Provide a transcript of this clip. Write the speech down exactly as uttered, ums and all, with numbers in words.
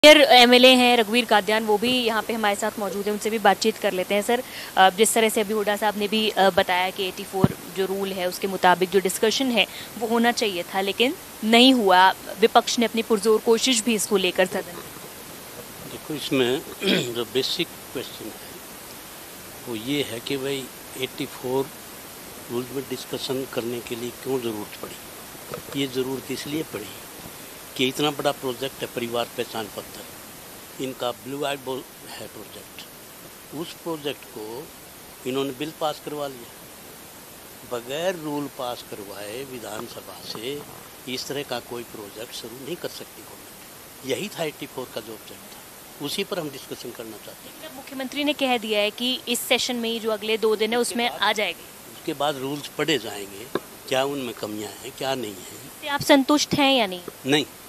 MLA हैं रघुवीर कादियान, वो भी यहाँ पे हमारे साथ मौजूद हैं, उनसे भी बातचीत कर लेते हैं। सर, जिस तरह से अभी हुड्डा साहब ने भी बताया कि चौरासी जो रूल है उसके मुताबिक जो डिस्कशन है वो होना चाहिए था, लेकिन नहीं हुआ। विपक्ष ने अपनी पुरजोर कोशिश भी इसको लेकर सदन में। देखो, इसमें जो बेसिक क्वेश्चन है वो ये है कि भाई चौरासी रूल में डिस्कशन करने के लिए क्यों ज़रूरत पड़ी। ये ज़रूरत इसलिए पड़ी कि इतना बड़ा प्रोजेक्ट है परिवार पहचान पत्र, इनका ब्लू आइड है प्रोजेक्ट। उस प्रोजेक्ट को इन्होंने बिल पास करवा लिया, बगैर रूल पास करवाए विधानसभा से इस तरह का कोई प्रोजेक्ट शुरू नहीं कर सकती गवर्नमेंट। यही था चौरासी का जो ऑब्जेक्ट था, उसी पर हम डिस्कशन करना चाहते हैं। मुख्यमंत्री ने कह दिया है कि इस सेशन में ही जो अगले दो दिन है उसमें आ जाएगी। उसके बाद रूल्स पढ़े जाएंगे, क्या उनमें कमियां हैं क्या नहीं है। आप संतुष्ट हैं या नहीं? नहीं।